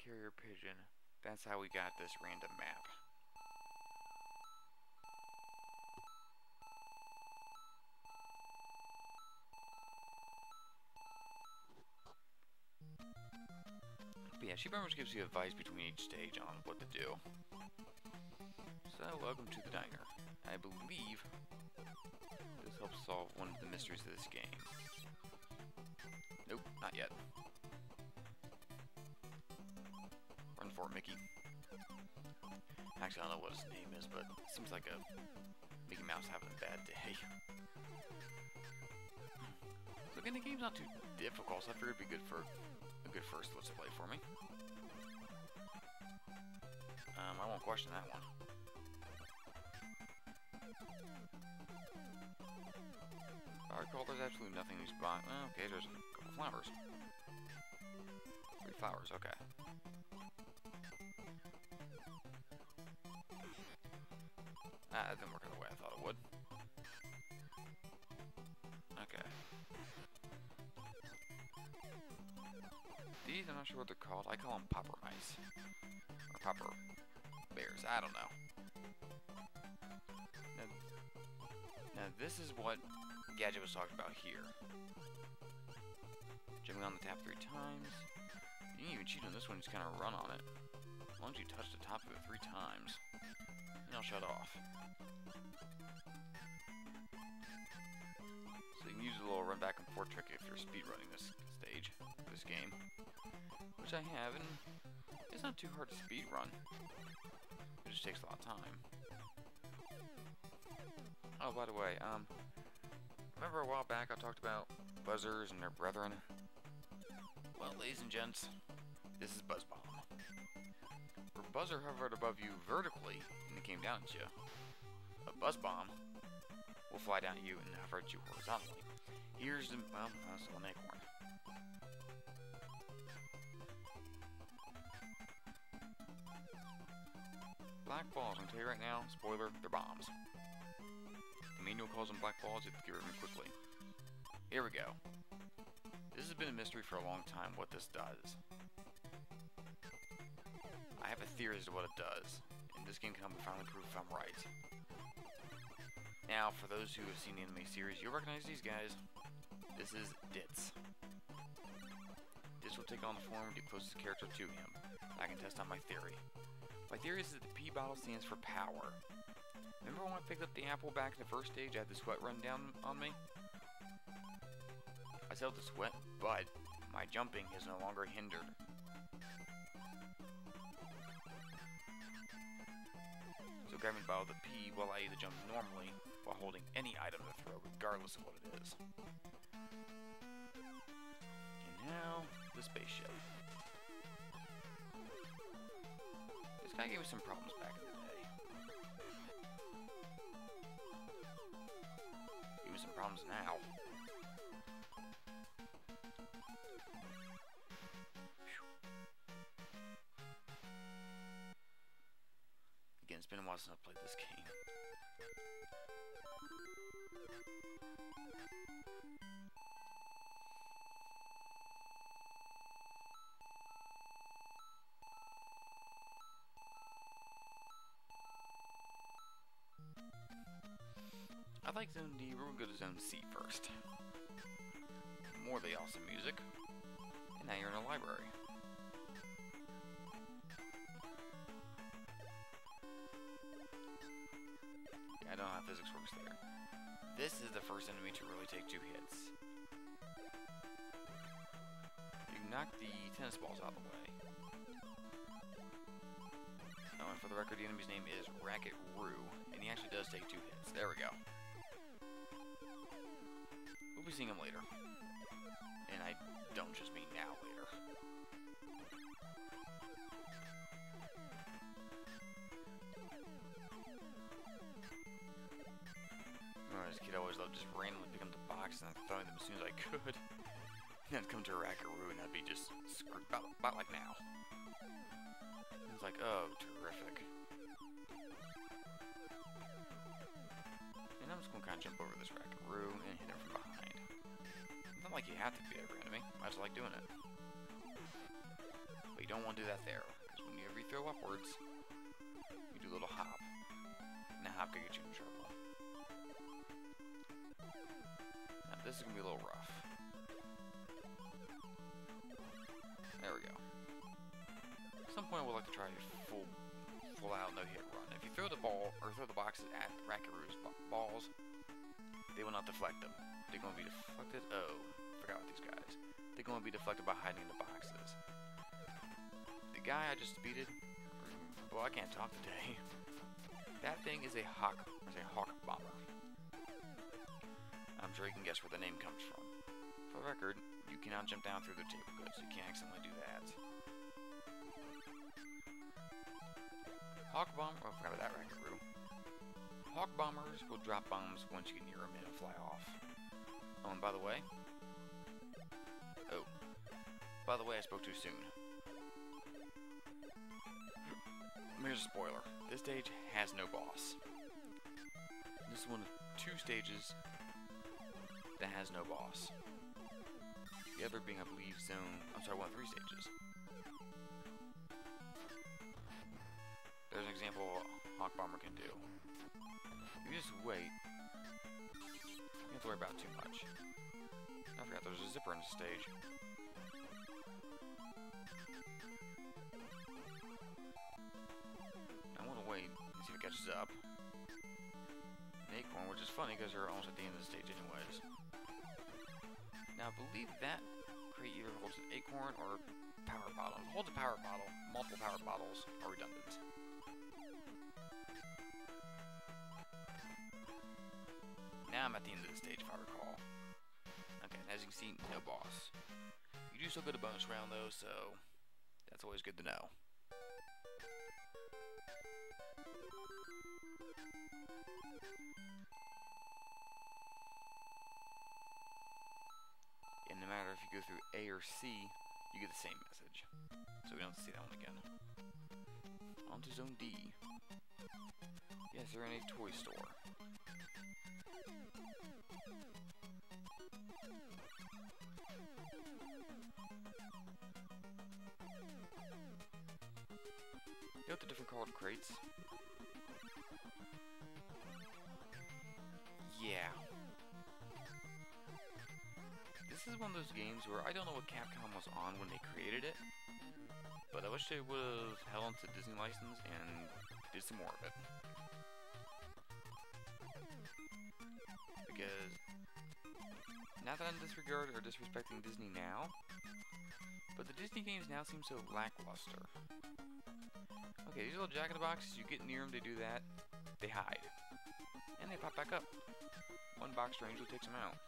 carrier pigeon. That's how we got this random map. But yeah, she pretty much gives you advice between each stage on what to do. So, welcome to the diner. I believe this helps solve one of the mysteries of this game. Nope, not yet. Run for it, Mickey. Actually, I don't know what his name is, but it seems like a Mickey Mouse having a bad day. So again, the game's not too difficult, so I figured it'd be good for a good first Let's Play for me. I won't question that one. I recall there's absolutely nothing in these boxes. Oh, okay, there's a couple flowers. 3 flowers, okay. That didn't work out the way I thought it would. Okay. These, I'm not sure what they're called. I call them popper mice. Or popper bears. I don't know. Now this is what Gadget was talking about here. Jumping on the tap 3 times. You can even cheat on this one, just kind of run on it. As long as you touch the top of it 3 times. And it'll shut off. So you can use a little run back and forth trick if you're speedrunning this stage, this game. Which I have, and it's not too hard to speedrun. It just takes a lot of time. Oh, by the way, remember a while back I talked about buzzers and their brethren? Well, ladies and gents, this is Buzz Bomb. Where buzzer hovered above you vertically and it came down at you, a Buzz Bomb will fly down at you and hover at you horizontally. Here's the, well, that's an acorn. Black balls, I'm gonna tell you right now, spoiler, they're bombs. The manual calls them black balls, you have to get rid of them quickly. Here we go. This has been a mystery for a long time, what this does. I have a theory as to what it does, and this game can help me finally prove if I'm right. Now, for those who have seen the anime series, you'll recognize these guys. This is Ditz. Ditz will take on the form of the closest character to him. I can test out my theory. My theory is that the P bottle stands for power. Remember when I picked up the apple back in the first stage, I had the sweat run down on me? I still have the sweat, but my jumping is no longer hindered. So grabbing the bottle of the P will allow you to jump normally while holding any item to throw, regardless of what it is. And now, the spaceship. This guy gave me some problems back in the day. Give me some problems now. Again, it's been a while since I've played this game. I'd like Zone D, we're gonna go to Zone C first. More of the awesome music. And now you're in a library. Yeah, I don't know how physics works there. This is the first enemy to really take 2 hits. You can knock the tennis balls out of the way. Oh, and for the record, the enemy's name is Racket Roo, and he actually does take 2 hits. There we go. We'll be seeing him later. And I don't just mean now later. As a kid, I always loved just randomly picking up the box and throwing them as soon as I could. And then come to a Rackaroo and I'd be just screwed about like now. It's like, oh, terrific. And I'm just going to kind of jump over this Rackaroo and hit him from behind. It's not like you have to be every enemy. I just like doing it. But you don't want to do that there, because whenever you throw upwards, you do a little hop. And a hop could get you in trouble. Now this is going to be a little rough. There we go. At some point, I would like to try a full out no-hit run. If you throw the ball, or throw the boxes at Rackaroo's balls, they will not deflect them. They're going to be deflected. Oh, forgot about these guys. They're going to be deflected by hiding in the boxes. The guy I just defeated, well, I can't talk today. That thing is a hawk bomber. I'm sure you can guess where the name comes from. For the record, you cannot jump down through the table goods. You can't accidentally do that. Hawk bomber. Oh, I forgot about that, Rackaroo. Hawk bombers will drop bombs once you get near them and fly off. Oh, and by the way, I spoke too soon. Here's a spoiler. This stage has no boss. This is one of 2 stages that has no boss. The other being, I believe, one of 3 stages. There's an example of what Hawk Bomber can do. You just wait. You don't have to worry about too much. I forgot there's a zipper in this stage. I want to wait and see if it catches up. An acorn, which is funny because they're almost at the end of the stage anyways. Now I believe that crate either holds an acorn or power bottle. If it holds a power bottle, multiple power bottles are redundant. Now I'm at the end of the stage, if I recall. Okay, and as you can see, no boss. You do still get a bonus round, though, so that's always good to know. And no matter if you go through A or C, you get the same message. So we don't have to see that one again. On to Zone D. Yes, they're in a toy store. Note the different colored crates. Yeah. This is one of those games where I don't know what Capcom was on when they created it, but I wish they would have held on to Disney license and did some more of it. Because, not that I'm disregarding or disrespecting Disney now, but the Disney games now seem so lackluster. Okay, these little jack-in-the-boxes, you get near them, they do that, they hide. And they pop back up. One box strangely takes them out.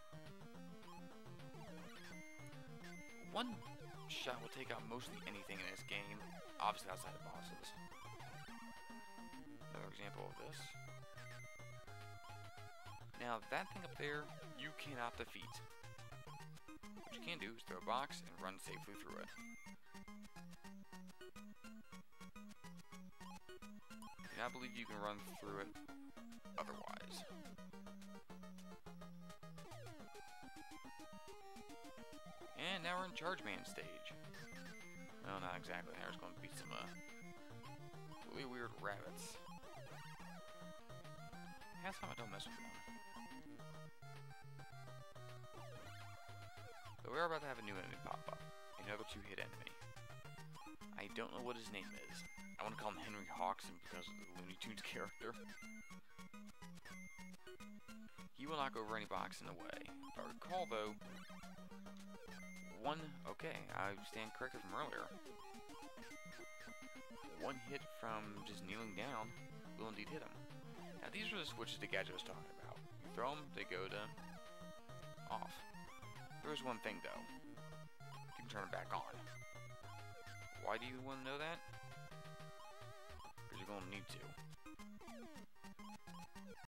One shot will take out mostly anything in this game, obviously outside of bosses. Another example of this. Now, that thing up there, you cannot defeat. What you can do is throw a box and run safely through it. And I believe you can run through it otherwise. And now we're in Charge Man stage. Well, not exactly. Now we're just going to beat some really weird rabbits. Half the time I don't mess with them. But we're about to have a new enemy pop up. Another 2-hit enemy. I don't know what his name is. I want to call him Henry Hawkson because of the Looney Tunes character. He will knock over any box in the way. If I recall, though, okay, I stand corrected from earlier. One hit from just kneeling down will indeed hit him. Now, these are the switches the gadget was talking about. You throw them, they go to off. There is one thing, though. You can turn them back on. Why do you want to know that? Because you're going to need to.